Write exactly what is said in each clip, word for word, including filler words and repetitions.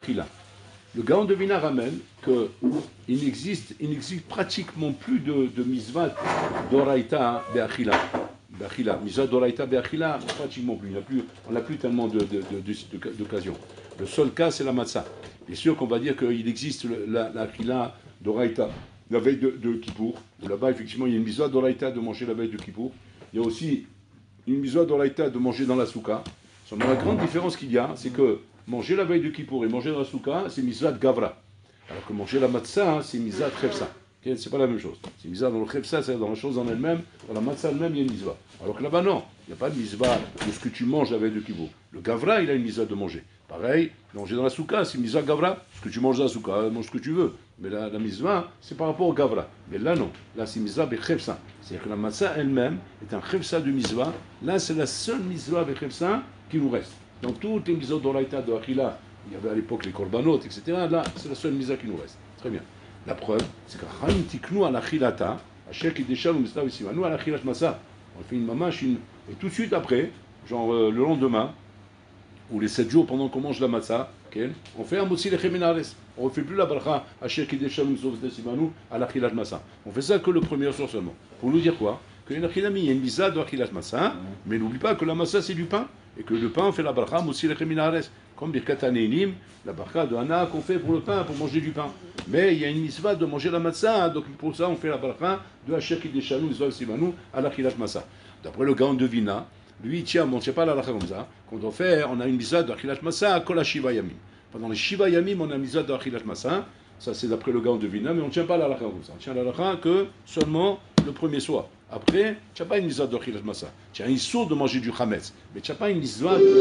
Le Gaon de Vilna ramène qu'il n'existe, il n'existe pratiquement plus de, de misvat d'oraita be'achila. Be'achila. Misvat d'oraita be'achila, pratiquement plus. Il a plus. On n'a plus tellement de, de, de, de, d'occasions. Le seul cas, c'est la matzah. Bien sûr qu'on va dire qu'il existe la, la achila d'oraita la veille de, de Kippour. Là-bas, effectivement, il y a une misvat d'oraita de manger la veille de Kippour. Il y a aussi une misvat d'oraita de manger dans la souka. La grande différence qu'il y a, c'est que manger la veille de Kippour et manger dans la souka, c'est misvat gavra. Alors que manger la matzah, hein, c'est misvat chefsa. Okay, c'est pas la même chose. C'est misvat dans le chefsa, c'est dans la chose en elle-même. Dans la matzah elle-même, il y a une misvat. Alors que là-bas, non. Il n'y a pas de misvat de ce que tu manges la veille de Kippour. Le gavra, il a une misvat de manger. Pareil, manger dans la souka, c'est misvat gavra. Ce que tu manges dans la souka, mange ce que tu veux. Mais la, la misvat, c'est par rapport au gavra. Mais là, non. Là, c'est misvat bechefsa. C'est-à-dire que la matzah elle-même est un chefsa de misvat. Là, c'est la seule misvat bechefsa qui nous reste. Dans toutes les mitzvot d'oraita de Achila, il y avait à l'époque les korbanot, et cetera. Là, c'est la seule mitzvah qui nous reste. Très bien. La preuve, c'est que Chaim tiknu al achilata, Asher kideshal u'mistav isimanu al achilat masa. On fait une mamache, une... et tout de suite après, genre euh, le lendemain, ou les sept jours pendant qu'on mange la matzah, okay, on fait un motzi lechem min haaretz. On ne fait plus la bracha Asher kideshal u'mistav isimanu al achilat masa. On fait ça que le premier soir seulement. Pour nous dire quoi? Que il y a une mitzvah de achilat masa, mais n'oublie pas que la masa c'est du pain. Et que le pain fait la bracha motzi lechem min haaretz, comme Birkat Hanehinim, la bracha de Hana qu'on fait pour le pain, pour manger du pain. Mais il y a une mitzvah de manger la matzah, donc pour ça on fait la bracha de Asher kideshanu mitzvah simanu à l'achilat matzah. D'après le Gaon de Vilna, lui il tient, bon, c'est pas la bracha comme ça, qu'on doit faire, on a une mitzvah de achilat matzah kol ha-shiva yamim. Pendant les shiva yamim, on a une mitzvah de achilat matzah, ça c'est d'après le Gaon de Vilna, mais on ne tient pas la bracha comme ça, on tient la bracha que seulement le premier soir. Après, tu n'as pas une mitzvah de achilat masa. Tu as un issur de manger du chametz. Mais tu n'as pas une mitzvah de...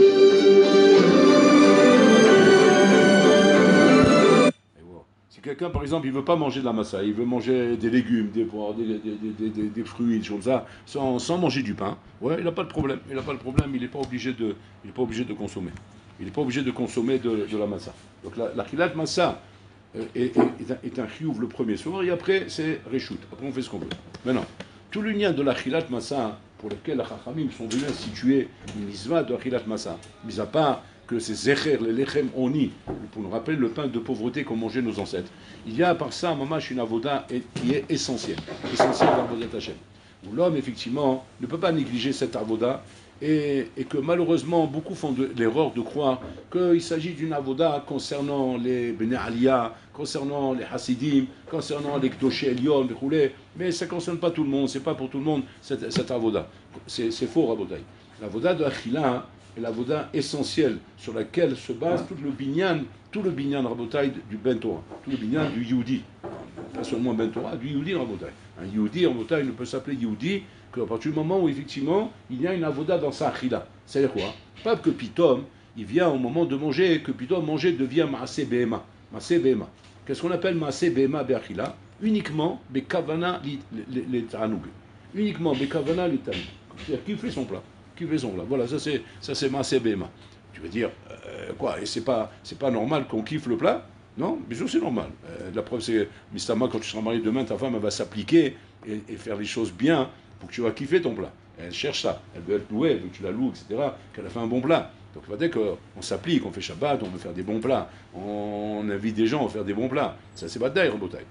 Voilà. Si quelqu'un, par exemple, il ne veut pas manger de la massa, il veut manger des légumes, des poires, des, des, des, des, des fruits, des choses comme ça, sans, sans manger du pain, ouais, il n'a pas de problème. Il n'a pas de problème, il n'est pas obligé de, il n'est pas obligé de consommer. Il n'est pas obligé de consommer de, de la massa. Donc l'achilat la, masa est, est, est, un, est un chiyuv le premier soir, et après, c'est reshoot. Après, on fait ce qu'on veut. Maintenant, tout le lien de l'achilat masa, pour lequel les Chachamim sont venus instituer une mitzvah de achilat masa, mis à part que c'est zecher, les lechem oni, pour nous rappeler le pain de pauvreté qu'ont mangé nos ancêtres, il y a par ça, mamash, une avoda qui est essentielle, essentielle dans l'avodat Hashem. Où l'homme, effectivement, ne peut pas négliger cette avoda, et, et que malheureusement, beaucoup font de, l'erreur de croire qu'il s'agit d'une avoda concernant les Bnei Aliyah, concernant les Hasidim, concernant les Kdoshé Elyon, les Roulés, mais ça ne concerne pas tout le monde, c'est pas pour tout le monde cette, cette avoda. C'est, c'est faux, Rabotai. L'avoda de Achila est l'avoda essentielle sur laquelle se base tout le binyan, tout le binyan Rabotai du Ben Torah, tout le binyan du Yehudi. Pas seulement Ben Torah, du Yehudi Rabotai. Un Yehudi, Rabotai, ne peut s'appeler Yehudi qu'à partir du moment où, effectivement, il y a une avoda dans sa Achila. C'est-à-dire quoi? Pas que Pitom, il vient au moment de manger, que Pitom manger devient Maaseh Behema. Maaseh Behema. Qu'est-ce qu'on appelle Maaseh Behema Be'achila? Uniquement Bekavana les Tanoug. Uniquement Bekavana les Tanoug. C'est-à-dire qui fait son plat. Qui fait son plat. Voilà, ça c'est, ça c'est Maaseh Behema. Tu veux dire, euh, quoi? Et c'est pas, c'est pas normal qu'on kiffe le plat? Non, bien sûr c'est normal. Euh, la preuve c'est, Mistama, quand tu seras marié demain, ta femme elle va s'appliquer et, et faire les choses bien pour que tu vas kiffer ton plat. Elle cherche ça. Elle veut être louée, elle veut que tu la loues, et cetera. Qu'elle a fait un bon plat. Donc dès qu'on s'applique, on fait Shabbat, on veut faire des bons plats, on invite des gens à faire des bons plats. Ça c'est Vadaï, Rabotai.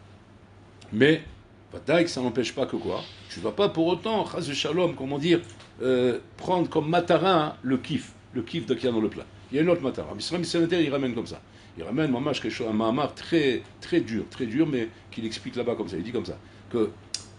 Mais Vadaï, ça n'empêche pas que quoi? Tu ne vas pas pour autant, Chaz Shalom, comment dire, euh, prendre comme matarin le kiff, le kiff de qu'il y a dans le plat. Il y a une autre matara. Misraim Sénétaire, il ramène comme ça. Il ramène mamash, quelque chose, un mahamar très, très dur, très dur, mais qu'il explique là-bas comme ça. Il dit comme ça, que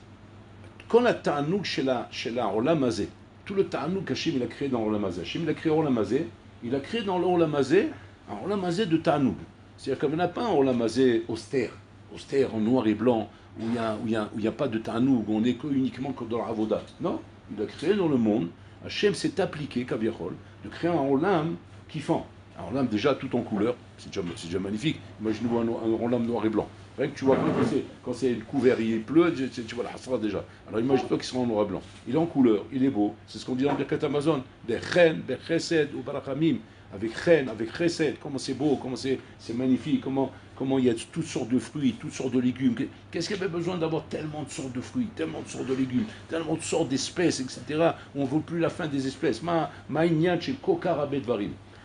quand la ta'anouk chez la, chez la Olam Hazé, tout le ta'anouk qu'Hachem il a créé dans l'Olam Hazé, Hachem il a créé Olam Hazé, il a créé dans l'Olam Hazé un Olam Hazé de ta'anouk. C'est-à-dire qu'il n'y a pas un Olam Hazé austère, austère en noir et blanc, où il n'y a, où il y a, où il y a pas de ta'anouk, où on est que, uniquement que dans la avodat. Non, il a créé dans le monde, Hachem s'est appliqué, Kaviachol, de créer un Olam kiffant. Un Olam déjà tout en couleur, c'est déjà, c'est déjà magnifique. Imaginez-vous un, un Olam noir et blanc. Rien que tu vois quand c'est, quand c'est couvert, il pleut, tu vois la hasra déjà. Alors imagine-toi qu'il sera en noir et blanc. Il est en couleur, il est beau. C'est ce qu'on dit dans Birkat Amazon. Des chen, des chesed ou barachamim. Avec chen, avec chesed. Comment c'est beau, comment c'est, c'est magnifique. Comment, comment il y a toutes sortes de fruits, toutes sortes de légumes. Qu'est-ce qu'il y avait besoin d'avoir tellement de sortes de fruits, tellement de sortes de légumes, tellement de sortes d'espèces, et cetera. On ne veut plus la fin des espèces. Ma, ma ignat chez kokar abedvarim.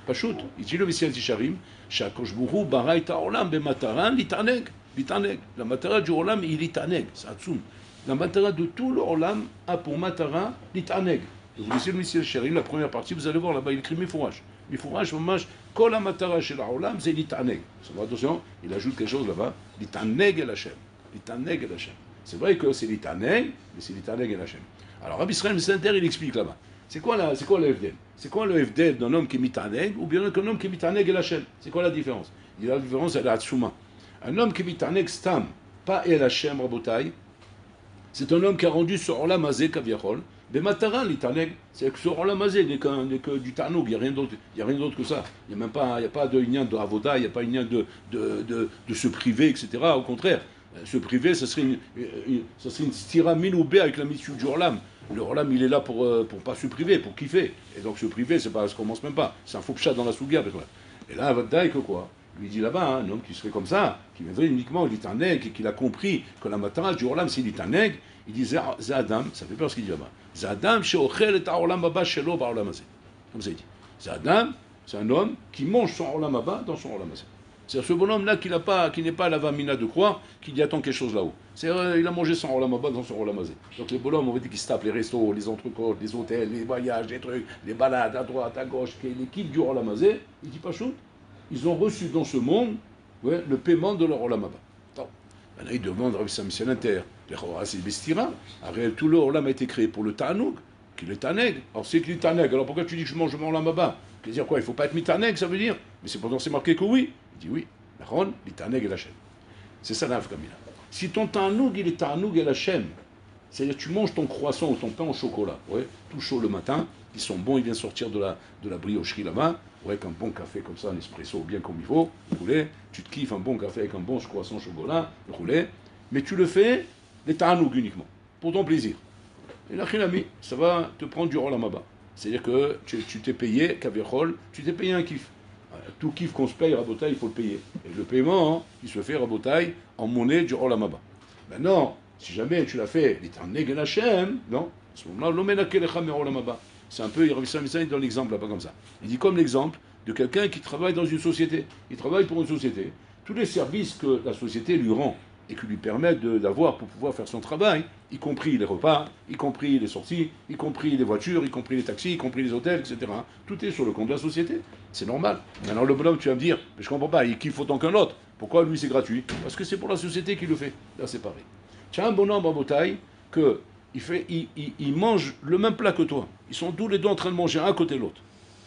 פשוט. הציל לו מסייעת ישרים, שהקדוש ברוך הוא ברא את העולם במטרה להתענג, להתענג. למטרה du עולם היא להתענג, זה עצום. למטרה de tout le עולם a pour מטרה להתענג. vous lisez le מסייעת ישרים, la première partie, vous allez voir là-bas, il écrit מפורש. מפורש ממש, כל המטרה של העולם זה להתענג. attention, il ajoute quelque chose là-bas, להתענג אל השם. להתענג אל השם. C'est vrai que c'est להתענג, mais c'est להתענג אל השם. Alors Rabbi Israël Messinter, il explique là-bas. C'est quoi, la, c'est quoi le F D L? C'est quoi le F D L d'un homme qui est mitaneg ou bien d'un homme qui est mitaneg et la Hashem? C'est quoi la différence? Il y a la différence, elle est à Tsouma. Un homme qui est mitaneg stam, pas El Hashem Rabotai, c'est un homme qui a rendu ce Olam Hazé Kaviachol, mais Matara l'itaneg, c'est que ce Olam Hazé n'est que, n'est que du Tanoug, il n'y a rien d'autre, il y a rien d'autre que ça. Il n'y a même pas, il n'y a pas de union de Avoda, il n'y a pas une de, de, de, de se priver, et cetera. Au contraire, se priver, ce serait une, une, ça serait une stira minoubé avec la mission du Olam. Le Olam, il est là pour ne pour pas se priver, pour kiffer. Et donc se priver, c'est pas, ça commence même pas. C'est un faux pchat dans la souga. Et là, Vadaï, que quoi? Lui dit là-bas, hein, un homme qui serait comme ça, qui viendrait uniquement, il est un nègre, et qu'il a compris que la matara du Olam, s'il est un nègre, il dit Zadam, ça fait peur ce qu'il dit là-bas. Zadam, she'ochel et Olam Abba shelo ba'olam hazeh. Comme ça il dit. Zadam, c'est un homme qui mange son Olam Abba dans son Olam hazeh. C'est-à-dire ce bonhomme-là qui, pas, qui n'est pas à la vamina de croire qu'il y attend quelque chose là-haut. C'est-à-dire euh, il a mangé son Olam Abba dans son Olam hazeh. Donc les bonhommes, on va dire qu'ils se tapent les restos, les entrecôtes, les hôtels, les voyages, les trucs, les balades à droite, à gauche, les kiffs du Olam hazeh, il dit pas chaud. Ils ont reçu dans ce monde ouais, le paiement de leur Olam Abba. Donc, maintenant ils demandent à Rabbi Samson Inter, les Choras et Bestira, après tout le Olam a été créé pour le Ta'anoug, qui est le Taneg. Alors c'est que le Taneg, alors pourquoi tu dis que je mange mon Olam Abba? Ça veut dire quoi? Il ne faut pas être mitaneg, ça veut dire? Mais c'est pourtant c'est marqué que oui. Il dit oui. L'Achon, l'itaneg et l'Hachem. C'est ça l'Afkamina. Si ton Ta'anoug, il est Ta'anoug et l'Hachem, c'est-à-dire tu manges ton croissant ou ton pain au chocolat, ouais, tout chaud le matin, ils sont bons, ils viennent sortir de la, de la briocherie là-bas, ouais, avec un bon café comme ça, un espresso bien comme il faut, roulé, tu te kiffes un bon café avec un bon croissant au chocolat, roulé, mais tu le fais, les Ta'anoug uniquement, pour ton plaisir. Et là, ami, ça va te prendre du Olam Abba. C'est-à-dire que tu, tu t'es payé, Kavichol, tu t'es payé un kiff. Tout kiff qu'on se paye, Rabotai, il faut le payer. Et le paiement, hein, il se fait, Rabotai, en monnaie du Olam Abba. Maintenant, si jamais tu l'as fait, l'Éternel et Hachem, non, à ce moment-là, l'Omenakelecha me Olam Abba. C'est un peu, il revient ça dans l'exemple là-bas comme ça. Il dit comme l'exemple de quelqu'un qui travaille dans une société. Il travaille pour une société. Tous les services que la société lui rend et qui lui permettent de, d'avoir pour pouvoir faire son travail, y compris les repas, y compris les sorties, y compris les voitures, y compris les taxis, y compris les hôtels, et cetera. Tout est sur le compte de la société. C'est normal. Maintenant, le bonhomme, tu vas me dire, mais je comprends pas, il kiffe autant qu'un autre. Pourquoi lui c'est gratuit? Parce que c'est pour la société qui le fait. Là, c'est pareil. Tu as un bonhomme en bataille que il, fait, il, il, il mange le même plat que toi. Ils sont tous les deux en train de manger un à côté de l'autre.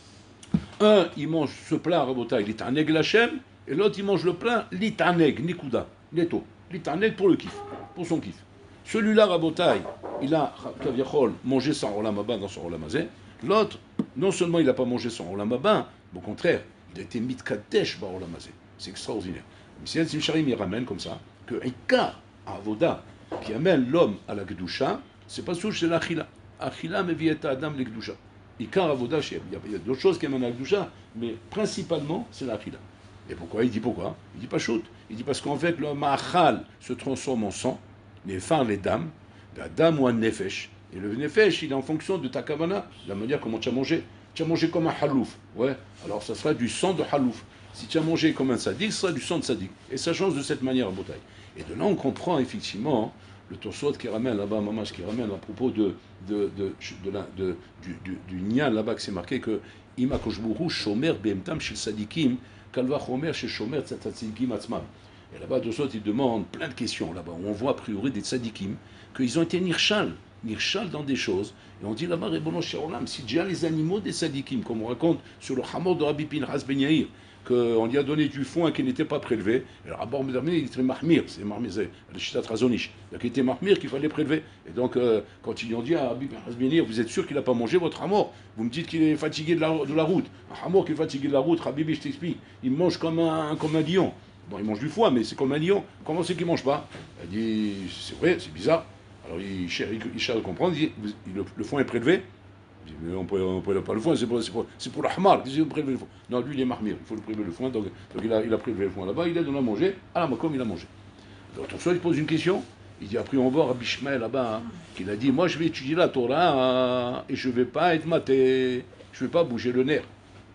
Un, il mange ce plat à bataille, l'itaneg lachem, et l'autre, il mange le plat l'itaneg, nikuda, neto. L'itaneg pour le kiff, pour son kiff. Celui-là, Rabotai, il a, Kaviachol, mangé son Olam Abba dans son Olam hazeh. L'autre, non seulement il n'a pas mangé son Olam Abba, mais au contraire, il a été mitkadesh par Olam hazeh. C'est extraordinaire. M. Simcharim, il ramène comme ça, que Ikar, Avoda, qui amène l'homme à la Kedusha, c'est pas souche, c'est l'Achila. Achila mevieta Adam le Kedusha. Ikar Avoda, il y a d'autres choses qui amènent à la Kedusha, mais principalement, c'est l'Achila. Et pourquoi? Il dit pourquoi? Il dit pas shoot. Il dit parce qu'en fait, le ma'achal se transforme en sang, les phares, les dames, la dame ou un nefesh. Et le nefesh, il est en fonction de ta kavana, la manière comment tu as mangé. Tu as mangé comme un halouf. Ouais, alors ça sera du sang de halouf. Si tu as mangé comme un sadique, ce sera du sang de sadique. Et ça change de cette manière en bataille. Et de là, on comprend effectivement le Tosot qui ramène là-bas, Mamash, qui ramène à propos de, de, de, de, la, de, du, du, du Nyan là-bas, que c'est marqué que Ima Koshburu, Shomer, Behemtam, Shil Sadikim, Kalva Chomer, chez Shomer, Tzatzikim, Atzmam. Et là-bas, Tosot, il demande plein de questions là-bas, où on voit a priori des tzadikim, qu'ils ont été nirchal, nirchal dans des choses. Et on dit là-bas, Rebono Sherolam, si déjà les animaux des tzadikim, comme on raconte sur le Hamor de Rabbi Pinchas Ben Yair, qu'on lui a donné du foin qui n'était pas prélevé. Et le rapport Médamé, il était mahmir, c'est mahmir, c'est le Shitat Razonish. Donc il était mahmir qu'il fallait prélever. Et donc, euh, quand ils lui ont dit à Rabbi Pinchas Ben Yair, vous êtes sûr qu'il n'a pas mangé votre hamor? Vous me dites qu'il est fatigué de la, de la route. Un hamor qui est fatigué de la route, Rabbi, je t'explique, il mange comme un, comme un lion. Bon, il mange du foin, mais c'est comme un lion. Comment c'est qu'il ne mange pas? Il dit, c'est vrai, c'est bizarre. Alors il cherche, il cherche à comprendre, il dit, le, le foin est prélevé. Il dit, mais on ne prélever pas le foin, c'est pour, pour, pour le hamar. Il dit, on prélever le foin. Non, lui il est mahmir, il faut le prélever le foin. Donc, donc il, a, il a prélevé le foin là-bas, il a donné à manger. À la makom, il a mangé. Donc tout ça, il pose une question. Il dit, après on va voir Rabbi Shmuel là-bas, hein, qu'il a dit, moi je vais étudier la Torah hein, et je ne vais pas être maté, je ne vais pas bouger le nerf.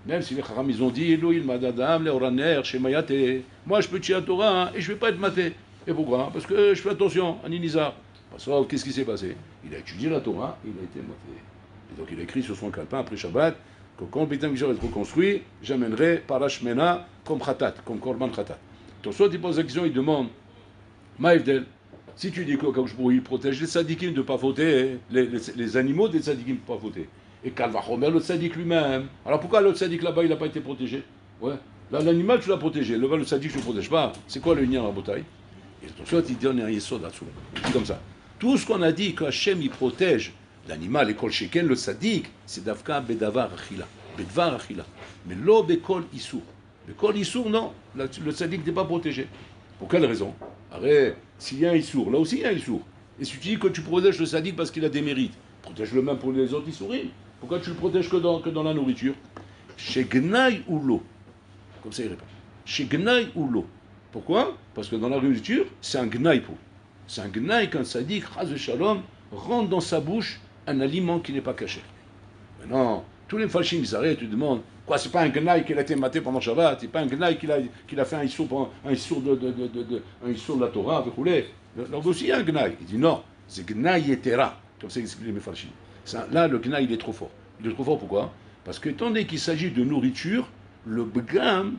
Même si les Chacham, ils ont dit, Elohim madadam leoraner shemayate. Moi, je peux tuer la Torah hein, et je ne vais pas être maté. Et pourquoi? Parce que je fais attention, à Ninizar. Parce que qu'est-ce qui s'est passé? Il a étudié la Torah, il a été maté. Et donc il a écrit sur son calepin après Shabbat que quand le Beit HaMikdash va être reconstruit, j'amènerai Parashmena comme Khatat, comme Korban Khatat. Donc soit il pose la question, il demande, Maïvdel, si tu dis que Kadosh Baruch Hu, il protège les tzadikim de ne pas fauter, les, les, les animaux des tzadikim de ne pas fauter. Et Kalvachomer, le tzadik lui-même. Alors pourquoi le tzadik là-bas, il n'a pas été protégé? Ouais. Là, l'animal, tu l'as protégé. Le, le tzadik, tu ne le protèges pas. C'est quoi le lien à la bataille? Et donc, soit il donne un yesod là-dessous. Il dit comme ça. Tout ce qu'on a dit qu'Hachem, il protège l'animal et kol sheken, le tzadik, c'est d'avka bedavar achila. Bedvar achila. Mais lo bekol issour. Bekol issour, non. Le tzadik n'est pas protégé. Pour quelle raison? Arrête, s'il y a un issour, là aussi il y a un issour. Et si tu dis que tu protèges le tzadik parce qu'il a des mérites, protège-le même pour les autres issourim. Pourquoi tu le protèges que dans, que dans la nourriture? Chez Gnaï ou l'eau. Comme ça il répond. Chez Gnaï ou l'eau. Pourquoi? Parce que dans la nourriture, c'est un Gnaï pour. C'est un Gnaï qu'un sadique, Chaz Shalom, rentre dans sa bouche un aliment qui n'est pas caché. Maintenant, tous les falchim, ils arrêtent, ils demandent, quoi, c'est pas un Gnaï qui a été maté pendant Shabbat, c'est pas un Gnaï qui a, qui a fait un issour, un issour de, de, de, de, de, un issour de la Torah, avec roulé. Là aussi, il y a un Gnaï. Il dit non, c'est Gnaï et Tera. Comme ça, explique les Mefarchim. Là, le Gnaï, il est trop fort. Il est trop fort, pourquoi? Parce que, étant donné qu'il s'agit de nourriture, le Bgam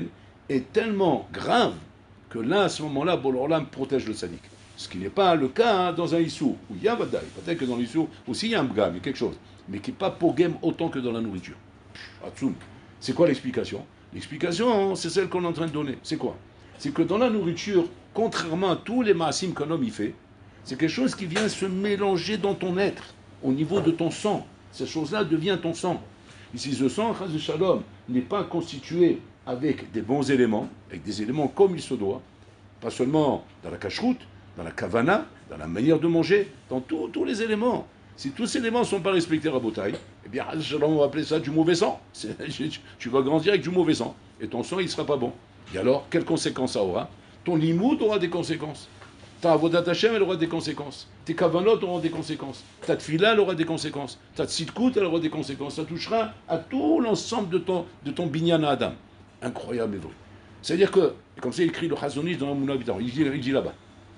est tellement grave que là, à ce moment-là, Bolorlam protège le Sadik. Ce qui n'est pas le cas hein, dans un Issou, où il y a Vadaï. Peut-être que dans l'Issou aussi, il y a un Bgam, il y a quelque chose. Mais qui n'est pas Pogem autant que dans la nourriture. Atsoum. C'est quoi l'explication? L'explication, c'est celle qu'on est en train de donner. C'est quoi? C'est que dans la nourriture, contrairement à tous les maasim qu'un homme y fait, c'est quelque chose qui vient se mélanger dans ton être, au niveau de ton sang. Cette chose-là devient ton sang. Ici, ce sang, Chaz Shalom, n'est pas constitué avec des bons éléments, avec des éléments comme il se doit, pas seulement dans la cacheroute, dans la kavana, dans la manière de manger, dans tous les éléments. Si tous ces éléments ne sont pas respectés à Rabotai, eh bien, Chaz Shalom, on va appeler ça du mauvais sang. Tu vas grandir avec du mauvais sang, et ton sang, il ne sera pas bon. Et alors, quelles conséquences ça aura? Ton limoud aura des conséquences. Ta avodat Hashem, elle aura des conséquences. Tes kavanot auront des conséquences. Ta tfila, elle aura des conséquences. Ta tzidkout, elle aura des conséquences. Ça touchera à tout l'ensemble de ton, de ton binyan à Adam. Incroyable et vrai. C'est-à-dire que, comme ça il écrit le Chazoniste dans la Mouna Bitar, il dit, il dit là-bas,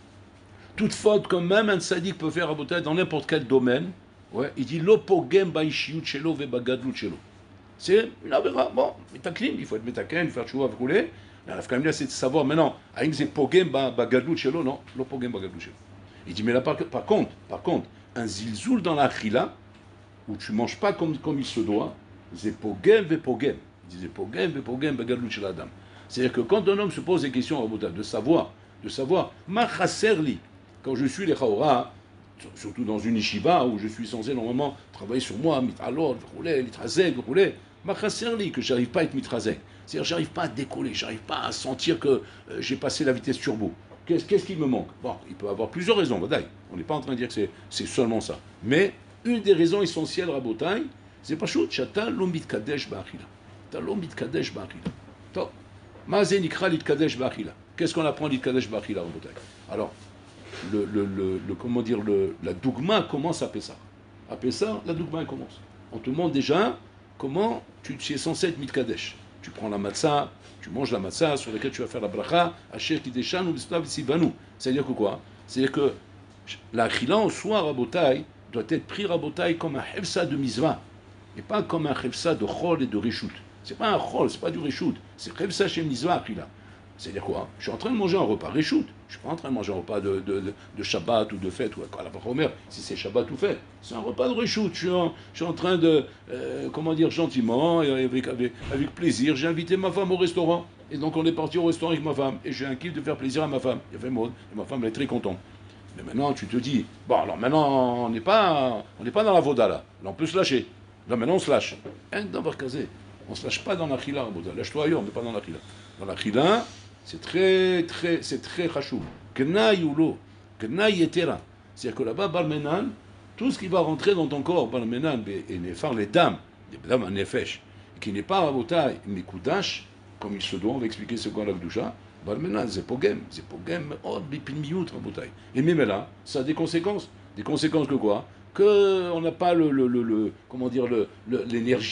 toute faute que même un tzaddik peut faire à Botaï dans n'importe quel domaine, ouais, il dit l'opogem baishiyut shelo ve bagadlut shelo. C'est une avéra. Bon, métaklim, il faut être métaken, faire tchouva, rouler. La Nafkamina, c'est de savoir maintenant, Aïm c'est pogem bagadlut shelo, non, l'opogem bagadlut shelo. Il dit, mais là, par, par contre, par contre, un zilzoul dans la khila, où tu ne manges pas comme, comme il se doit, c'est pogem ve pogem. Il dit, pogem ve pogem bagadlut shel adam. C'est-à-dire que quand un homme se pose des questions de savoir, de savoir, ma chaserli, quand je suis les chaora, surtout dans une yeshiva où je suis censé normalement travailler sur moi, mitralot, rouler, litrazeg, rouler, ma chaserli, que j'arrive pas à être mitrazeg. C'est-à-dire, j'arrive pas à décoller, j'arrive pas à sentir que euh, j'ai passé la vitesse turbo. Qu'est-ce, qu'est-ce qui me manque? Bon, il peut y avoir plusieurs raisons, Badaï. On n'est pas en train de dire que c'est, c'est seulement ça. Mais une des raisons essentielles, Rabotai, c'est pas chaud, Chata l'omit kadesh ba'achila. Ta l'omit kadesh ba'achila. Top. Mazen ikra lit kadesh ba'achila. Qu'est-ce qu'on apprend lit kadesh ba'achila, Rabotai? Alors, le, le, le, le, comment dire, le, la dougma commence à Pessah. À Pessah, la dougma commence. On te demande déjà comment tu, tu es censé être mitkadesh. Tu prends la matzah, tu manges la matzah sur laquelle tu vas faire la bracha, Asher Kideshan ou Bislav Sivanu. C'est-à-dire que quoi? C'est-à-dire que la chila en soi, Rabotai, doit être pris Rabotai comme un hefsa de mizvah, et pas comme un hefsa de chol et de reshut. C'est pas un chol, c'est pas du reshut, c'est hefsa chez mizvah, chila. C'est-à-dire quoi? Je suis en train de manger un repas reshut, je suis pas en train de manger un repas de, de, de, de Shabbat ou de fête, ou à la Vachomer, si c'est Shabbat ou fête. C'est un repas de reshut, je suis en, je suis en train de, euh, comment dire, gentiment, et avec, avec, avec plaisir, j'ai invité ma femme au restaurant, et donc on est parti au restaurant avec ma femme, et j'ai un kiff de faire plaisir à ma femme. Il y avait mode, et ma femme elle est très contente. Mais maintenant tu te dis, bon alors maintenant on n'est pas, on n'est pas dans la voda là, là on peut se lâcher. Là maintenant on se lâche. Hein, dans Barkazé, on se lâche pas dans la chila, lâche-toi ailleurs, on n'est pas dans la chila. Dans la chila, c'est très, très, c'est très chachou. Knaï ou lo, knaï etera. C'est-à-dire que là-bas, Balmenan, tout ce qui va rentrer dans ton corps, Balmenan, et faire les dames, les dames en nefesh, qui n'est pas rabotai, mais kudash, comme il se doit, on va expliquer ce qu'est la kdusha, Balmenan, c'est pogem, c'est pogem, oh, bipin miout, rabotai. Et même là, ça a des conséquences. Des conséquences que quoi? Que on n'a pas le, le, le, le, comment dire, le, le, l'énergie,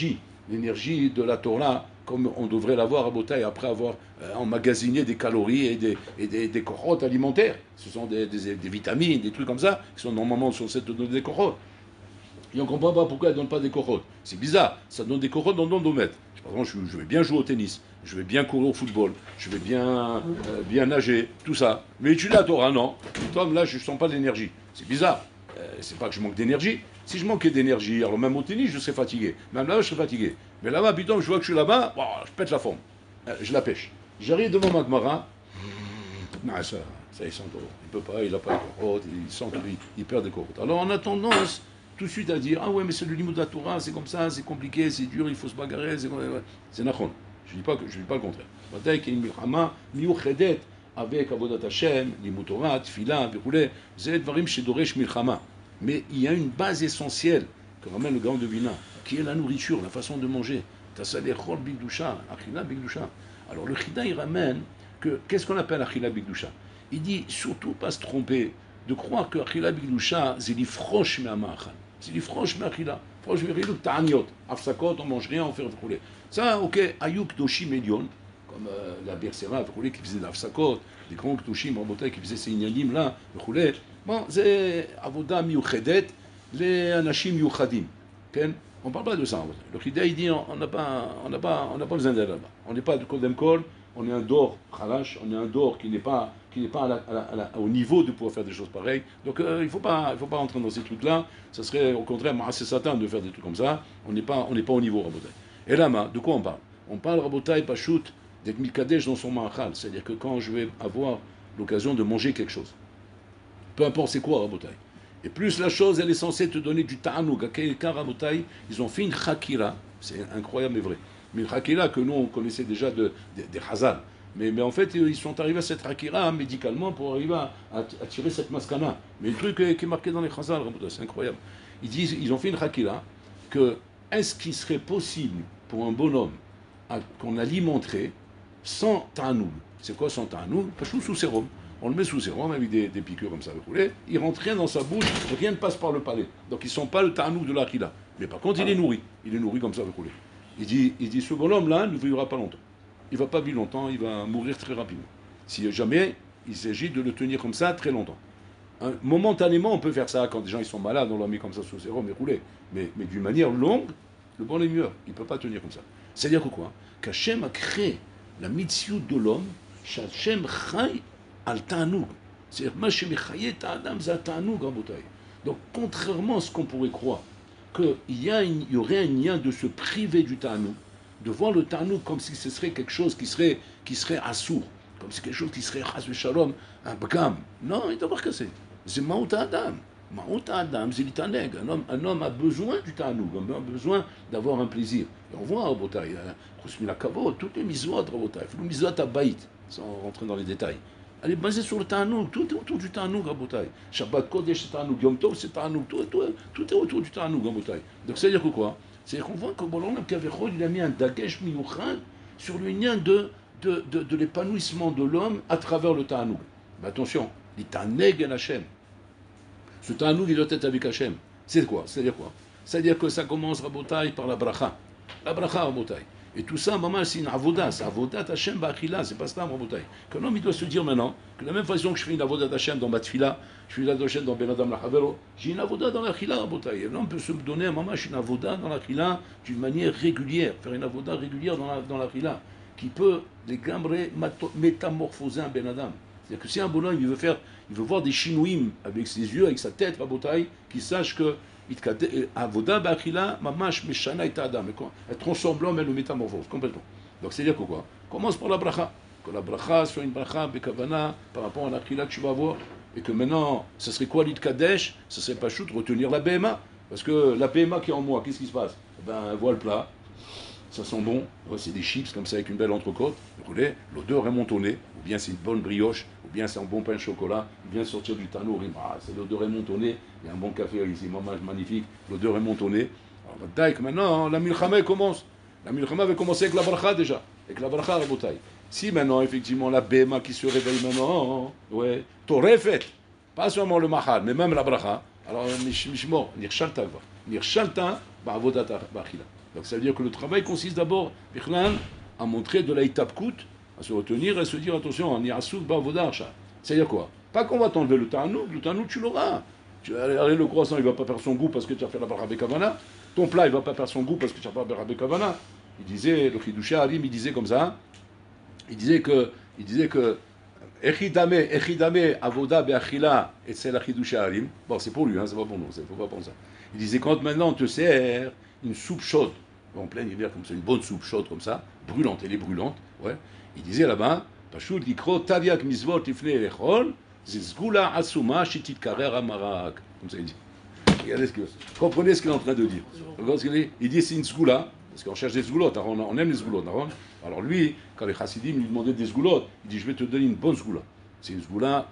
l'énergie de la Torah, comme on devrait l'avoir à Botaï, après avoir euh, emmagasiné des calories et des, et des, des corottes alimentaires. Ce sont des, des, des vitamines, des trucs comme ça, qui sont normalement censés te donner des corottes. Et on ne comprend pas pourquoi elle ne donne pas des corottes. C'est bizarre, ça donne des corottes dans l'endomètre. Par exemple, je, je vais bien jouer au tennis, je vais bien courir au football, je vais bien, euh, bien nager, tout ça. Mais étudier la Torah, non. Tom, là, je ne sens pas d'énergie. C'est bizarre. Euh, c'est pas que je manque d'énergie. Si je manquais d'énergie, alors même au tennis, je serais fatigué. Même là, je serais fatigué. Mais là-bas, putain, je vois que je suis là-bas, oh, je pète la forme. Euh, je la pêche. J'arrive devant Magmara. Non, ça, ça, il sent d'eau. Il ne peut pas, il n'a pas de corottes, il sent qu'il il perd des corottes. Alors on a tendance tout de suite à dire, ah ouais, mais c'est le limite de la Torah, c'est comme ça, c'est compliqué, c'est dur, il faut se bagarrer, c'est c'est nachon. Je ne dis pas que je dis pas le contraire. Bataille qui est une milchama miuchedet avec avodat Hashem, limut Torah, tefila, וכו', c'est dvarim shedoresh milchama. Mais il y a une base essentielle que ramène le grand de Vina, qui est la nourriture, la façon de manger. Tasaleh chol bigdusha, achila bigdusha. Alors le Chida il ramène que qu'est-ce qu'on appelle achila bigdusha? Il dit surtout pas se tromper de croire que achila bigdusha c'est l'ifrosh me'amachal. C'est l'ifrosh me'achila. Frosh me'achila ta'aniot. Afsakot, on mange rien, on fait וכו'. Ça, ok, ayuk doshim elion, comme euh, la Bersera, qui faisait l'afsakot, les grands doshim, Rabotai, qui faisaient ces inyanim là, וכו'. Bon, c'est avoda miuchedet, les anashim yuchadim. On ne parle pas de ça. Le Chida, il dit on n'a pas, on n'a pas, on n'a pas besoin d'aller là-bas. On n'est pas de Kodem Kol, on est un dor khalash, on est un dor qui n'est pas, qui n'est pas à la, à la, à la, au niveau de pouvoir faire des choses pareilles. Donc euh, il ne faut pas, il faut pas rentrer dans ces trucs-là. Ça serait au contraire, c'est Satan de faire des trucs comme ça. On n'est pas, on n'est pas au niveau Rabotai. Et là, de quoi on parle? On parle Rabotai Pachout d'être Mikadesh dans son Ma'achal. C'est-à-dire que quand je vais avoir l'occasion de manger quelque chose, peu importe c'est quoi Rabotai. Et plus la chose, elle est censée te donner du ta'anoug. À quelqu'un, Rabotai, ils ont fait une chakira, c'est incroyable mais vrai. Mais une chakira que nous, on connaissait déjà de, de, des Hazal. Mais, mais en fait, ils sont arrivés à cette chakira médicalement pour arriver à, à, à tirer cette maskana. Mais le truc qui est marqué dans les Hazal, Rabotai, c'est incroyable. Ils disent, ils ont fait une chakira que est-ce qu'il serait possible pour un bonhomme qu'on alimenterait sans ta'anoug? C'est quoi sans ta'anoug? Pachou sous sérum. On le met sous sérum avec des, des piqûres comme ça, il rentre rien dans sa bouche, rien ne passe par le palais. Donc ils ne sont pas le ta'anoug de l'achila. Mais par contre, il est nourri. Il est nourri comme ça, il dit, il dit, ce bonhomme-là ne vivra pas longtemps. Il ne va pas vivre longtemps, il va mourir très rapidement. Si jamais il s'agit de le tenir comme ça très longtemps. Hein, momentanément, on peut faire ça quand des gens ils sont malades, on leur met comme ça sous sérum et rouler. Mais, mais d'une manière longue, le bon est mieux. Il ne peut pas tenir comme ça. C'est-à-dire que quoi? Qu'Hachem a créé la mitzvah de l'homme, qu'Hachem chai al ta'anoug. C'est-à-dire, donc, contrairement à ce qu'on pourrait croire, qu'il y, y aurait un lien de se priver du ta'anoug, de voir le ta'anoug comme si ce serait quelque chose qui serait, qui serait assourd, comme si quelque chose qui serait chas v'shalom, un bgam. Non, il doit voir que c'est. C'est ma'ut adam. Ma'ut adam, c'est l'itaneg. Un homme, un homme a besoin du ta'anoug, a besoin d'avoir un plaisir. Et on voit, Rabotai, Chosmila Kavod, toutes les misvot, Rabotai, le misvot abayit, sans rentrer dans les détails. Elle est basée sur le ta'anoug, tout est autour du ta'anoug, Rabotai. Shabbat Kodesh, c'est ta'anoug, Yom Tov, c'est ta'anoug, tout, tout, tout est autour du ta'anoug, Rabotai. Donc ça veut dire que quoi? C'est-à-dire qu'on voit que Bolan Kavechol, il a mis un dagesh miyuchad sur le lien de, de, de, de l'épanouissement de l'homme à travers le ta'anoug. Mais attention, il ta'aneg el Hashem. Ce ta'anoug, il doit être avec Hashem. C'est quoi? C'est-à-dire quoi? C'est-à-dire que ça commence, Rabotai, par la bracha. La bracha, Rabotai. Et tout ça, maman, c'est une avoda, c'est avodat Hashem ba'achila, c'est pas ça, Rabotai. Qu'un homme, il doit se dire maintenant, que de la même façon que je fais une avodat Hashem dans ma tefila, je fais une avodat Hashem dans Ben Adam Lachavero, j'ai une avoda dans la chila, Rabotai. Et l'homme peut se donner à maman, j'ai une avoda dans la chila d'une manière régulière, faire une avoda régulière dans la, dans la chila, qui peut les gambrer, métamorphoser un Ben Adam. C'est-à-dire que si un bonhomme, il veut faire, il veut voir des chinouim avec ses yeux, avec sa tête, Rabotai, qu'il sache que Avoda ba'achila mamash meshana et adam. Elle transforme l'homme et le métamorphose complètement. Donc c'est-à-dire que quoi? Commence par la bracha. Que la bracha soit une bracha bekavana par rapport à l'achila que tu vas avoir. Et que maintenant, ce serait quoi l'itkadesh? Ce serait pas chou de retenir la B M A. Parce que la B M A qui est en moi, qu'est-ce qui se passe? Ben, un voile plat. Ça sent bon, c'est des chips comme ça avec une belle entrecôte, l'odeur remonte au nez, ou bien c'est une bonne brioche, ou bien c'est un bon pain de chocolat, ou bien sortir du tannour, ah, c'est l'odeur remonte au nez, il y a un bon café ici, maman magnifique, l'odeur remonte au nez. Alors Daïk, maintenant, la milchama commence. La milchama va commencer avec la bracha déjà, avec la bracha à Rabotai. Si maintenant, effectivement, la béma qui se réveille maintenant, ouais, t'aurais fait, pas seulement le mahal, mais même la bracha, alors, mishmor, nirshal tagva, nirshal ta, ba'avodat ba'achila. Donc ça veut dire que le travail consiste d'abord, à montrer de la itapkout, à se retenir et à se dire attention, on y asouk bavodarsha. C'est-à-dire quoi? Pas qu'on va t'enlever le ta'anouk, le ta'anouk tu l'auras. Tu, allez, le croissant il va pas perdre son goût parce que tu as fait la bracha bekavana. Ton plat il va pas perdre son goût parce que tu as pas bracha bekavana. Il disait, le Chidushé Harim, il disait comme ça, il disait que, il disait que, Echidame, Echidame, Avoda, Beachila, et c'est la Chidushé Harim. Bon, c'est pour lui, hein, c'est pas pour nous, il faut pas penser ça. Il disait, quand maintenant on te sert une soupe chaude, en plein hiver comme ça, une bonne soupe chaude comme ça, brûlante, elle est brûlante, ouais. Il disait là-bas, Pashut likro taviak mizvot ifne elechol, zizgula asuma shitit karer amarak. Comme ça il dit. Regardez ce que, comprenez ce qu'il est en train de dire. Il dit c'est une zgoula, parce qu'on cherche des zgoulottes, on, on aime les zgoulottes. Alors lui, quand les chassidim lui demandaient des zgoulottes, il dit je vais te donner une bonne zgoula. C'est une zgoula,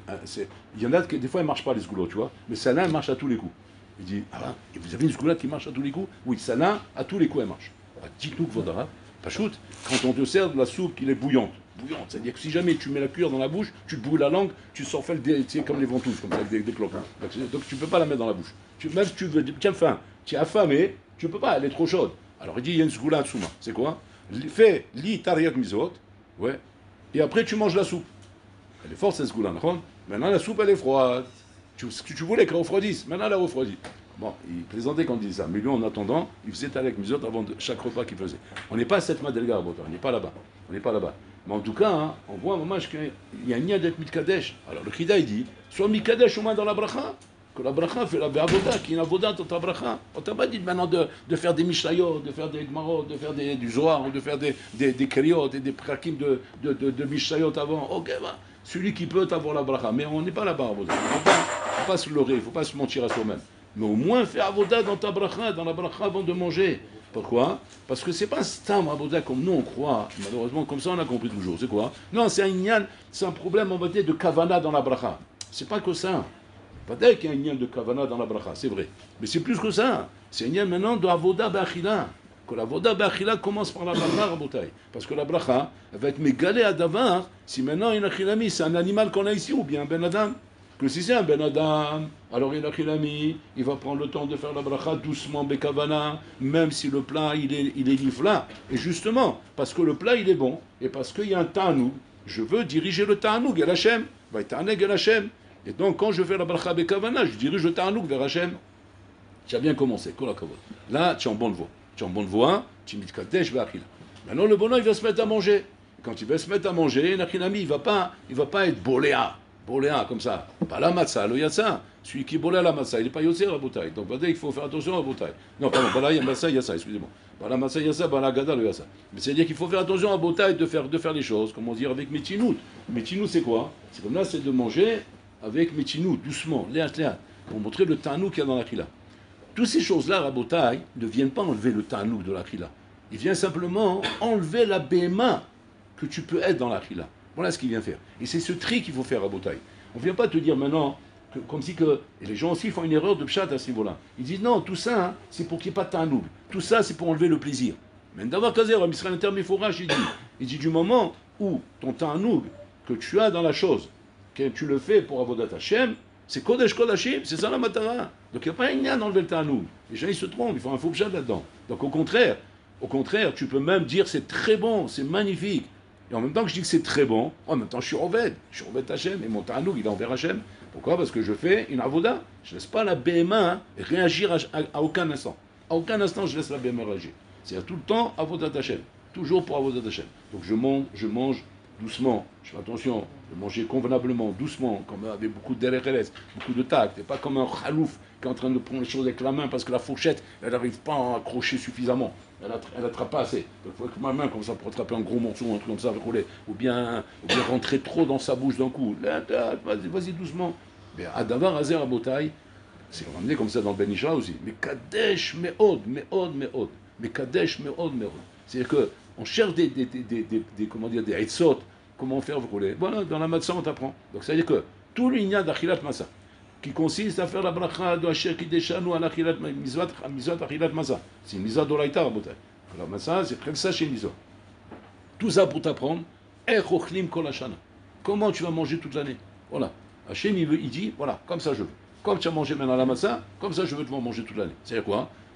il y en a que des fois elle ne marche pas les zgoulottes, tu vois, mais celle-là elle marche à tous les coups. Il dit, ah, et vous avez une zgoula qui marche à tous les coups? Oui, celle-là, à tous les coups elle marche. Dites-nous que Vodara, Pachout, quand on te sert de la soupe qui est bouillante, bouillante, c'est-à-dire que si jamais tu mets la cuillère dans la bouche, tu te brûles la langue, tu sors faire le tu sais, comme les ventouses, comme ça, avec des, des cloques. Donc, donc tu ne peux pas la mettre dans la bouche. Tu, même si tu veux, tiens faim, tu es affamé, tu ne peux pas, elle est trop chaude. Alors il dit, il y a une zgoula souma, c'est quoi? Fais li tariat mizot, ouais, et après tu manges la soupe. Elle est forte cette zgoula, maintenant la soupe elle est froide. Tu, tu voulais qu'elle refroidisse, maintenant elle a refroidi. Bon, il plaisantait quand il disait ça, mais lui en attendant, il faisait avec Mizot avant de, chaque repas qu'il faisait. On n'est pas à cette madelga, on n'est pas là-bas, on n'est pas là-bas. Mais en tout cas, hein, on voit un moment qu'il y a un lien d'être mitkadesh. Alors le Khida il dit, sois mitkadesh au moins dans la bracha, que la bracha fait la be'avoda, qu'il y a une avoda dans ta bracha. On t'a pas dit maintenant de, de faire des mishnayot, de faire des gmarot, de faire des, du zohar, ou de faire des, des, des kriot et des prakim de, de, de, de mishnayot avant. Ok, bah, celui qui peut avoir la bracha, mais on n'est pas là-bas, il ne faut pas, faut pas se leurrer, il ne faut pas se mentir à soi-même. Mais au moins fais avoda dans ta bracha, dans la bracha avant de manger. Pourquoi? Parce que c'est pas un stam avoda comme nous on croit. Malheureusement, comme ça on a compris toujours. C'est quoi? Non, c'est un ignan, c'est un problème on va dire de kavana dans la bracha. C'est pas que ça. Pas qu'il y a un ignan de kavana dans la bracha, c'est vrai. Mais c'est plus que ça. C'est un ignan maintenant de avoda b'achila. Que la avoda b'achila commence par la bracha rabotai. Parce que la bracha elle va être mégalée à davar si maintenant une achilami c'est un animal qu'on a ici ou bien un ben adam. Que si c'est un ben adam, alors il a khilami, il va prendre le temps de faire la bracha doucement, bekavana, même si le plat il est, il est nifla. Et justement, parce que le plat il est bon, et parce qu'il y a un ta'anoug, je veux diriger le ta'anoug, el Hashem, va être ta'aneg el Hashem. Et donc quand je fais la bracha bekavana, je dirige le ta'anoug vers Hashem. Tu as bien commencé, kol hakavod. Là, tu es en bonne voie. Tu es en bonne voie, tu mitkadesh ve'achila. Maintenant le bonhomme il va se mettre à manger. Et quand il va se mettre à manger, l'achilami il va pas, il va pas être boléa. Boléa, comme ça. Pas la matzah, le yatsa. Celui qui bolé à la matzah, il n'est pas yotzer à boutaï. Donc, il faut faire attention à boutaï. Non, pardon, pas la matzah, yatsa, excusez-moi. Pas la matzah, yatsa, pas la gada, le yatsa. Mais c'est-à-dire qu'il faut faire attention à boutaï de faire, de faire les choses, comment dire, avec métinout. Métinout, c'est quoi? C'est comme là, c'est de manger avec métinout, doucement, léat, léat, pour montrer le tanou qu'il y a dans la khila. Toutes ces choses-là, à boutaï, ne viennent pas enlever le tanou de la khila. Il vient simplement enlever la béma que tu peux être dans la khila. Voilà ce qu'il vient faire. Et c'est ce tri qu'il faut faire à Botaï. On ne vient pas te dire maintenant, que, comme si que... Et les gens aussi font une erreur de pshat à ce niveau-là. Ils disent non, tout ça, hein, c'est pour qu'il n'y ait pas de ta'anoug. Tout ça, c'est pour enlever le plaisir. Mais d'avoir kazer, il sera un terme il dit. Il dit du moment où ton ta'anoug que tu as dans la chose, que tu le fais pour avodat Hashem, c'est kodesh kodashim, c'est ça la matara. Donc il n'y a pas un lien d'enlever le ta'anoug. Les gens, ils se trompent, ils font un faux pshat là-dedans. Donc au contraire, au contraire, tu peux même dire c'est très bon, c'est magnifique. Et en même temps que je dis que c'est très bon, en même temps je suis Oved, je suis Oved Hachem, et mon ta'anoug il est envers Hachem. Pourquoi? Parce que je fais une avoda. Je ne laisse pas la B M A hein, réagir à, à, à aucun instant. À aucun instant je laisse la B M A réagir. C'est-à-dire tout le temps avodat Hachem. Toujours pour avodat Hachem. Donc je mange, je mange doucement, je fais attention de manger convenablement, doucement, comme avec beaucoup de dérecheres, beaucoup de tact, et pas comme un khalouf qui est en train de prendre les choses avec la main parce que la fourchette, elle n'arrive pas à accrocher suffisamment. Elle n'attrape pas assez. Donc il faut que ma main, comme ça, pour attraper un gros morceau, un truc comme ça, avec rouler, ou bien, ou bien rentrer trop dans sa bouche d'un coup. Vas-y, vas-y doucement. Mais à Davar Hazer à Botaï, c'est ramené comme ça dans le Ben Ishra aussi. Mais Kadesh Me'od, Me'od, Me'od. Mais Kadesh Me'od, Me'od. C'est-à-dire qu'on cherche des, des, des, des, des, des, comment dire, des Eitzot, comment faire rouler. Voilà, dans la matzah, on t'apprend. Donc ça veut dire que tout l'igna d'Achilat Masa, qui consiste à faire la bracha de Asher Kideshanu à l'Achilat Mizvat, Mizvat Achilat Masa. C'est une Mizvat d'Oraïta, Rabotai. La Masa, c'est presque ça chez Mizvat. Tout ça pour t'apprendre, Echochlim Kol Hashana. Comment tu vas manger toute l'année. Voilà. Hachem, il, veut, il dit, voilà, comme ça je veux. Comme tu as mangé maintenant la Masa, comme ça je veux te voir manger toute l'année. C'est-à-dire quoi?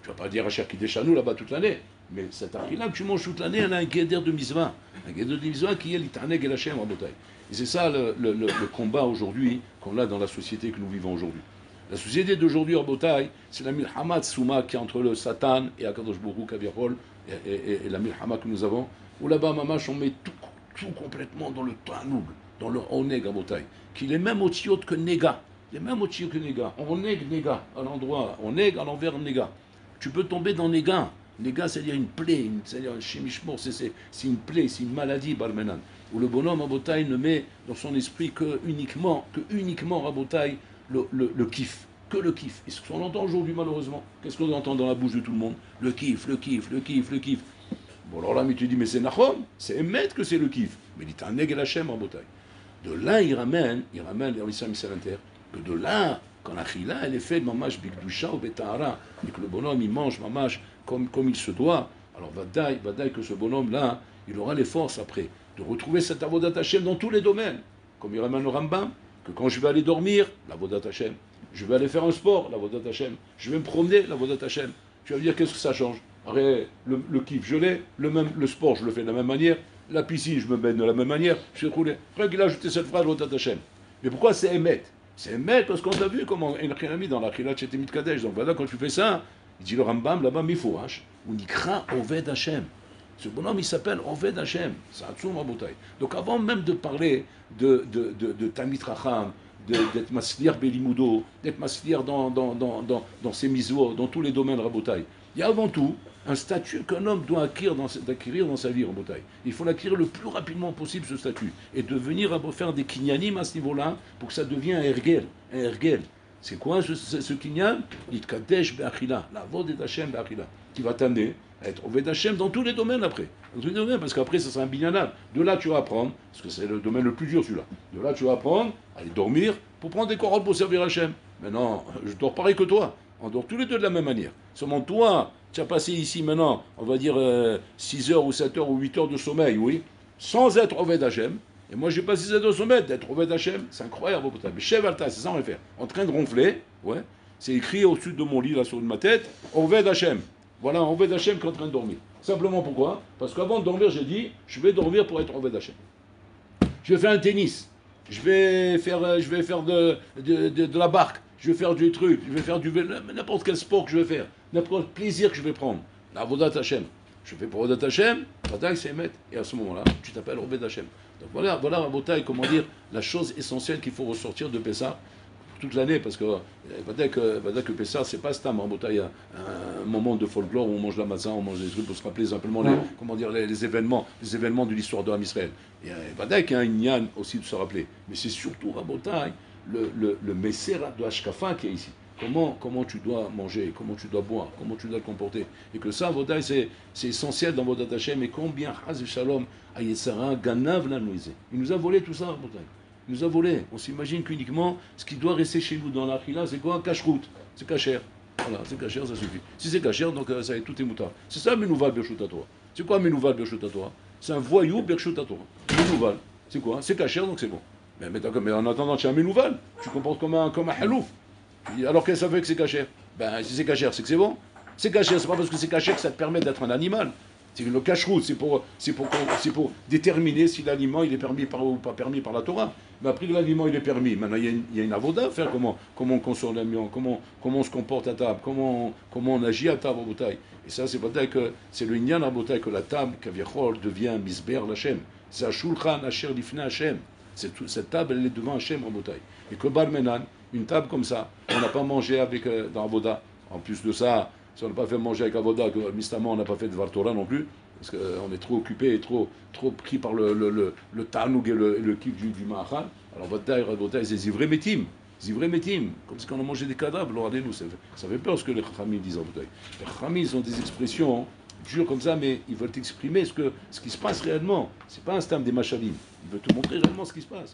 Tu vas pas dire Asher Kideshanu là-bas toute l'année. Mais cette akhila que tu manges toute l'année, elle a un guéder de misva. Un guéder de misva qui est l'Itaneg et la Shem Rabotai. Et c'est ça le, le, le, le combat aujourd'hui qu'on a dans la société que nous vivons aujourd'hui. La société d'aujourd'hui, Rabotai, c'est la milhama Souma qui est entre le Satan et Akadosh Baruch Kavirol et, et, et, et la milhama que nous avons. Où là-bas, mamash, on met tout, tout complètement dans le Tanoug, dans le Oneg Rabotai, qui est même aussi haute que Nega. Il est même aussi haut que Nega. Oneg, Nega, à l'endroit, Oneg, à l'envers, Nega. Tu peux tomber dans Nega. Nega, c'est-à-dire une plaie, une, c'est-à-dire un chimichement, c'est, c'est, c'est une plaie, c'est une maladie, Barmenan. Où le bonhomme Rabotai ne met dans son esprit que uniquement, que uniquement Rabotai, le, le, le kiff, que le kiff. Et ce qu'on entend aujourd'hui, malheureusement, qu'est-ce qu'on entend dans la bouche de tout le monde? Le kiff, le kiff, le kiff, le kiff. Bon, alors là, mais tu dis, mais c'est Nachom, c'est émettre que c'est le kiff. Mais il est un nègre Hachem, Rabotai. De là, il ramène, il ramène les Rissam Missalanter, que de là, quand la chila, elle est faite, mamash bigdusha ou betahara, et que le bonhomme, il mange mamash comme, comme il se doit, alors vadaï, vadaï que ce bonhomme-là, il aura les forces après de retrouver cette avodat Hashem dans tous les domaines. Comme il ramène le Rambam, que quand je vais aller dormir, l'avodat Hashem, je vais aller faire un sport, l'avodat Hashem, je vais me promener, l'avodat Hashem. Tu vas me dire, qu'est-ce que ça change? Après, le, le kiff, je l'ai, le, même, le sport, je le fais de la même manière, la piscine, je me baigne de la même manière, je suis roulé. Après qu'il a ajouté cette phrase, l'avodat Hashem. Mais pourquoi c'est émettre? C'est émettre parce qu'on a vu comment il a mis dans la Khilat Shetemit Kadesh. Donc voilà, quand tu fais ça, il dit le Rambam là-bas, Mifouach, on y craint Oved Hashem. Ce bonhomme, il s'appelle Oved Hashem. C'est Hatsoum Rabotai. Donc avant même de parler de, de, de, de Tamit Racham, d'être masliar Belimudo, d'être masliar dans, dans, dans, dans, dans ses misos, dans tous les domaines Rabotai, il y a avant tout un statut qu'un homme doit acquérir dans, d'acquérir dans sa vie, Rabotai. Il faut l'acquérir le plus rapidement possible, ce statut, et devenir à faire des kinyanim à ce niveau-là, pour que ça devienne un ergel. Un ergel. C'est quoi ce, ce, ce kinyan? L'itkadesh be'achila, la vod et Hashem be'achila, qui va t'amener à être Oved Hashem dans tous les domaines après. Dans tous les domaines, parce qu'après, ça sera un binyanab. De là, tu vas apprendre, parce que c'est le domaine le plus dur, celui-là. De là, tu vas apprendre à aller dormir pour prendre des corottes pour servir Hashem. Maintenant, je dors pareil que toi. On dort tous les deux de la même manière. Seulement toi, tu as passé ici maintenant, on va dire euh, six heures ou sept heures ou huit heures de sommeil, oui, sans être Oved Hashem. Et moi, j'ai pas six heures de sommeil, d'être Oved Hashem. C'est incroyable, mais Chev Alta, c'est ça on va faire. En train de ronfler, ouais. C'est écrit au-dessus de mon lit, là, sur ma tête, Oved Hashem. Voilà, Oved Hashem qui est en train de dormir. Simplement pourquoi? Parce qu'avant de dormir, j'ai dit, je vais dormir pour être Oved Hashem. Je vais faire un tennis. Je vais faire, je vais faire de, de, de, de la barque. Je vais faire du truc. Je vais faire du vélo. N'importe quel sport que je vais faire. N'importe quel plaisir que je vais prendre. La Avodat Hashem. Je fais pour Avodat Hashem, Vadak c'est mettre. Et à ce moment-là, tu t'appelles Oved Hashem. Donc voilà, voilà, Rabotai, comment dire, la chose essentielle qu'il faut ressortir de Pessah toute l'année, parce que Vadak que Pessah, c'est pas Stam, Rabotai, un, un moment de folklore où on mange la matzah, on mange des trucs pour se rappeler simplement les, comment dire, les, les événements, les événements de l'histoire de Ham Israël. Et Vadak, il y a un Inyan aussi de se rappeler. Mais c'est surtout Rabotai, le, le, le Messera de Hashkafa qui est ici. Comment, comment tu dois manger, comment tu dois boire, comment tu dois te comporter. Et que ça, Vodaï, c'est, c'est essentiel dans Vodat Hashem. Et combien, Haz Shalom, Ayetsara, Ganav la Noisé. Il nous a volé tout ça, Vodaï. Il nous a volé. On s'imagine qu'uniquement, ce qui doit rester chez nous dans l'Akhila, c'est quoi? Cache-route. C'est cachère. Voilà, c'est cachère, ça suffit. Si c'est cachère, donc ça y est, tout est moutard. C'est ça, Menouval Birchut à toi. C'est quoi Menouval Birchut à toi? C'est un voyou Birchut à toi. Menouval. C'est quoi? C'est cachère, donc c'est bon. Mais, mais, mais en attendant, tu es un Menouval. Tu comportes comme un, comme un halouf. Alors qu'est-ce que ça fait que c'est cachère? Ben, si c'est cachère, c'est que c'est bon. C'est cachère, c'est pas parce que c'est cachère que ça te permet d'être un animal. C'est le cache-route, c'est pour, c'est, pour, c'est pour déterminer si l'aliment il est permis par, ou pas permis par la Torah. Mais après que l'aliment il est permis, maintenant il y a une, il y a une avoda à faire, comment, comment on consomme l'aliment, comment, comment on se comporte à table, comment, comment on agit à table au bouteille. Et ça, c'est pas que c'est le Inyan à bouteille que la table, Kaviachol, devient Misber l'Hachem. C'est un Shulchan Asher Lifnei Hachem. Cette table, elle est devant Hachem en bouteille. Et que Barmenan, une table comme ça, on n'a pas mangé avec euh, dans Avoda. En plus de ça, si on n'a pas fait manger avec Avoda, que mistamment on n'a pas fait de Vartora non plus, parce qu'on euh, est trop occupé et trop, trop pris par le, le, le, le Tanoug et le, le kiff du, du Mahachal. Alors Avoda, Avoda, c'est Zivré Métim. Zivré Métim, comme si on a mangé des cadavres. Regardez-nous, ça, ça fait peur ce que les Chachamim disent en Avoda. Les Chachamim ont des expressions dures comme ça, mais ils veulent exprimer ce, que, ce qui se passe réellement. C'est pas un stam des machalim. Ils veulent te montrer réellement ce qui se passe.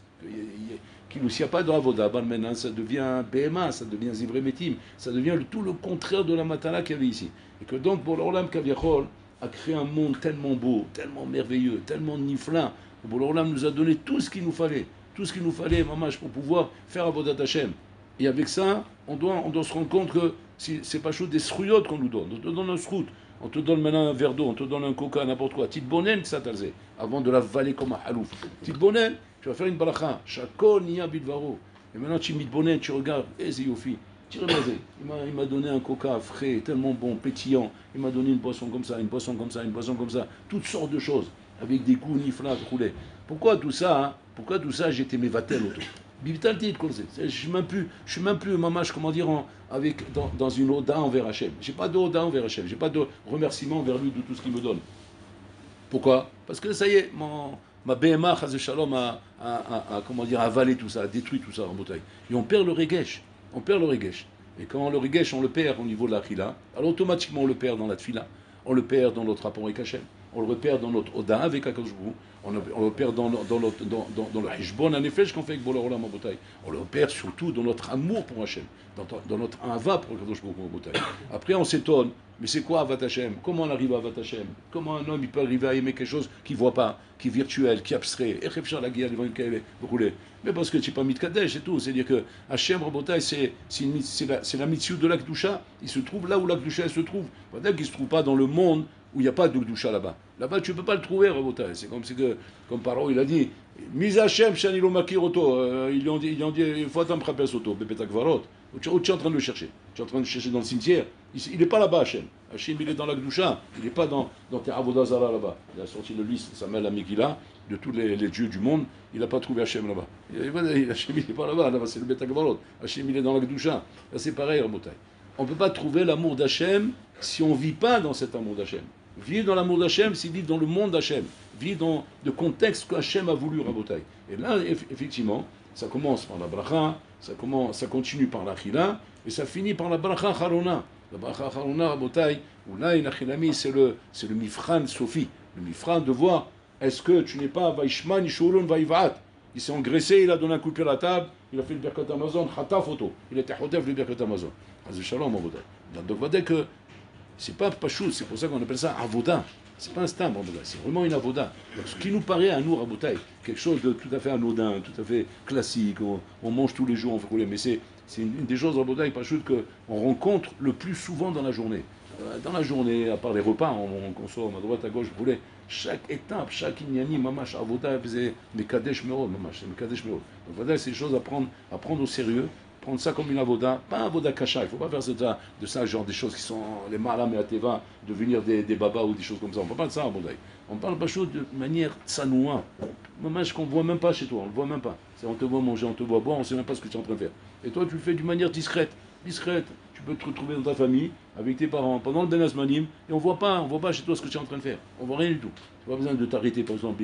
Qu'il n'y a pas de Avoda, maintenant ça devient B M A, ça devient Zivré Métim, ça devient le, tout le contraire de la matala qu'il y avait ici. Et que donc, Bourg-Olam Kaviachol a créé un monde tellement beau, tellement merveilleux, tellement niflin. Bourg-Olam nous a donné tout ce qu'il nous fallait, tout ce qu'il nous fallait, mamash, pour pouvoir faire Avodat Hashem. Et avec ça, on doit, on doit se rendre compte que si, c'est pas chaud des srouillottes qu'on nous donne. On te donne un srout, on te donne maintenant un verre d'eau, on te donne un coca, n'importe quoi. Petite bonne que ça t'a fait, avant de l'avaler comme un halouf. Petite bonne, tu vas faire une baracha. Chacun n'y a bidvaro. Et maintenant tu mitbonen, tu regardes, et Yofi. Il m'a, il m'a donné un coca frais, tellement bon, pétillant. Il m'a donné une boisson comme ça, une boisson comme ça, une boisson comme ça. Toutes sortes de choses, avec des goûts niflas, roulés. Pourquoi tout ça hein Pourquoi tout ça, j'étais mes vatels autour. Bivitalti, je suis même plus, je suis même plus, mamache, comment dire, en, avec, dans, dans une oda envers Hachem. J'ai pas d'oda envers Hachem, j'ai pas de remerciement envers lui de tout ce qu'il me donne. Pourquoi? Parce que ça y est, mon, ma B M A, Chazé Shalom, a, a, a, a, comment dire, avalé tout ça, a détruit tout ça en bouteille. Et on perd le regesh. On perd le regesh. Et quand le regesh, on le perd au niveau de la khila, alors automatiquement on le perd dans la tfila, on le perd dans notre rapport avec Hachem, on le perd dans notre oda avec Akadosh Baruch Hu, on le perd dans, dans, notre, dans, dans, dans le hishbon en effet, qu'on fait avec Bola Olam en bouteille. On le perd surtout dans notre amour pour Hachem, dans, dans notre ava pour Akadosh Baruch Hu en bouteille. Après on s'étonne, mais c'est quoi Avat Hachem? Comment on arrive à Avat Hachem? Comment un homme il peut arriver à aimer quelque chose qu'il ne voit pas, qui est virtuel, qui est abstrait? Mais parce que tu n'es pas mitkadesh et tout. C'est-à-dire que Hachem Rabotai, c'est, c'est, la, c'est la mitzvah de la Kedusha. Il se trouve là où la Kedusha se trouve. Peut-être qu'il ne se trouve pas dans le monde où il n'y a pas de Kedusha là-bas. Là-bas, tu ne peux pas le trouver, Rabotai. C'est comme, c'est que, comme Paro, il a dit Mis Hachem, Shanilo Makiroto. Ils lui ont dit, ils ont dit il faut attendre Prapes Soto, Bepetak Varot. Tu es en train de le chercher. Tu es en train de le chercher dans le cimetière. Il n'est pas là-bas, Hachem. Hachem, il est dans la Kedusha. Il n'est pas dans, dans tes Avodazara là-bas. Il a sorti le liste, Samuel Amekila, de tous les, les dieux du monde. Il n'a pas trouvé Hachem là-bas. Hachem, il n'est pas là-bas. Là-bas, c'est le Betak Varot. Hachem, il est dans la Kedusha. Là, c'est pareil, Rabotai. On ne peut pas trouver l'amour d'Hachem si on ne vit pas dans cet amour d'Hachem. Vivre dans l'amour d'Hachem, c'est vivre dans le monde d'Hachem. Vivre dans le contexte qu'Hachem a voulu, Rabotai. Et là, effectivement, ça commence par la bracha, ça, commence, ça continue par la chila, et ça finit par la bracha charona. La bracha charona, Rabotai, où là, c'est le, c'est le mifran sofi. Le mifran de voir, est-ce que tu n'es pas vaishman, ishulun, vaivat. Il s'est engraissé, il a donné un coup de pied à la table, il a fait le Birkat Amazon, chata photo. Il était chotef le Birkat Amazon. Hazé shalom, Rabotai. Donc, va dire que c'est pas pachou, c'est pour ça qu'on appelle ça avoda. C'est pas un stam, c'est vraiment une avoda. Donc, ce qui nous paraît à nous, Rabotai, quelque chose de tout à fait anodin, tout à fait classique, on, on mange tous les jours, on fait rouler, mais c'est, c'est une, une des choses, Rabotai, pachou, qu'on rencontre le plus souvent dans la journée. Euh, dans la journée, à part les repas, on, on consomme à droite, à gauche, vous voulez, chaque étape, chaque ignani, mamash, avoda, faisait mekadesh merod, mamash, c'est mekadesh merod. Donc, voilà, c'est des choses à prendre, à prendre au sérieux. Prendre ça comme une avoda, pas un avoda kasha, il ne faut pas faire ça, de ça, genre des choses qui sont les malam et ateva, devenir des, des babas ou des choses comme ça. On ne parle pas de ça, avoda. On parle pas de choses de manière tsanoua. Maman, qu'on ne voit même pas chez toi, on ne le voit même pas. C'est on te voit manger, on te voit boire, on ne sait même pas ce que tu es en train de faire. Et toi, tu le fais d'une manière discrète. Discrète. Tu peux te retrouver dans ta famille, avec tes parents, pendant le Benas Manim, et on ne voit pas, on voit pas chez toi ce que tu es en train de faire. On ne voit rien du tout. Tu n'as pas besoin de t'arrêter, par exemple.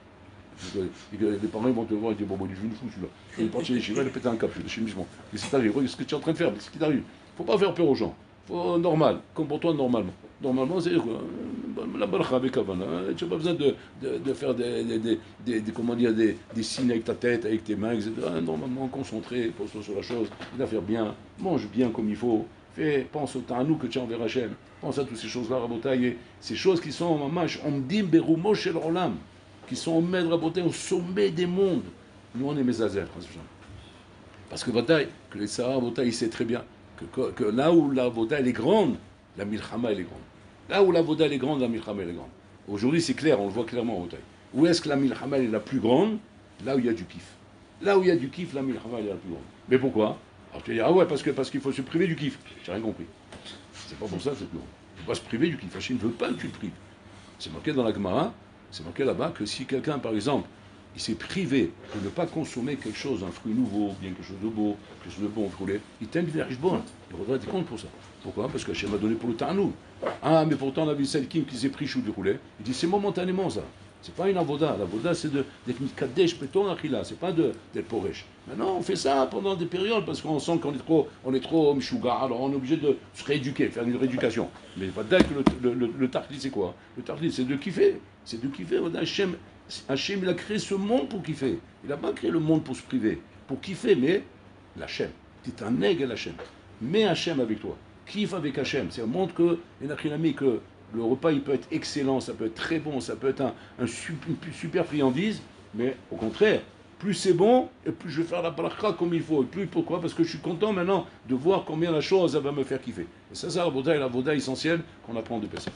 Les parents ils vont te voir et dire bon, bon je vais le fou celui-là. Il est parti chez lui, il a pété un cap, je suis cheminement. Mais c'est t'arrive, regarde ce que tu es en train de faire, ce qui t'arrive. Il ne faut pas faire peur aux gens. Faut, normal, comporte-toi normalement. Normalement, c'est quoi la barcha avec Havana. Tu n'as pas besoin de, de, de faire des, des, des, des, des, comment dire, des, des signes avec ta tête, avec tes mains, et cetera. Normalement, concentré, pose-toi sur la chose, il va faire bien, mange bien comme il faut. Fais, pense au temps à nous que tu as envers Hachem. Pense à toutes ces choses-là, Rabotai. Ces choses qui sont en mamash, on me dit, berumo shel olam, qui sont au maître Rabotai, au sommet des mondes. Nous, on est Mezazer. Parce que Rabotai, que les Sahara Rabotai, il sait très bien que, que, que là où la Rabotai, elle est grande, la Milchama, elle est grande. Là où la Rabotai, elle est grande, la Milchama, elle est grande. Aujourd'hui, c'est clair, on le voit clairement Rabotai. Où est-ce que la Milchama, elle est la plus grande? Là où il y a du kiff. Là où il y a du kiff, la Milchama, elle est la plus grande. Mais pourquoi? Alors tu vas dire, ah ouais, parce qu'il parce qu'il faut se priver du kiff. J'ai rien compris. C'est pas pour ça, c'est plus grand. Il ne faut pas se priver du kiff. Hachem ne veut pas que tu te prives. C'est marqué dans la Gemara, c'est marqué là-bas que si quelqu'un, par exemple, il s'est privé de ne pas consommer quelque chose, un fruit nouveau, bien quelque chose de beau, quelque chose de bon, il t'aime vers Richbon. Il faudra être compte pour ça. Pourquoi? Parce que Hachem m'a donné pour le Tarnou. Ah, mais pourtant, on a vu celle qui s'est pris chou du roulet. Il dit, c'est momentanément ça. C'est pas une avoda. L'avoda, c'est d'être mikadesh, péton, achila. C'est pas d'être poresh. Maintenant, on fait ça pendant des périodes parce qu'on sent qu'on est trop, on est trop mchouga. Alors, on est obligé de se rééduquer, faire une rééducation. Mais pas que le, le, le, le tartli, c'est quoi? Le tartli, c'est de kiffer. C'est de kiffer. Hachem, Hachem, il a créé ce monde pour kiffer. Il n'a pas créé le monde pour se priver. Pour kiffer, mais l'Hachem. C'est un aigle, l'Hachem. Mets Hachem avec toi. Kiffe avec Hachem. Ça montre que, que le repas, il peut être excellent, ça peut être très bon, ça peut être un, un super, une super friandise, mais au contraire, plus c'est bon, et plus je vais faire la bracha comme il faut. Et plus pourquoi? Parce que je suis content maintenant de voir combien la chose elle va me faire kiffer. Et ça, c'est la voda et la voda essentielle qu'on apprend de Pessah.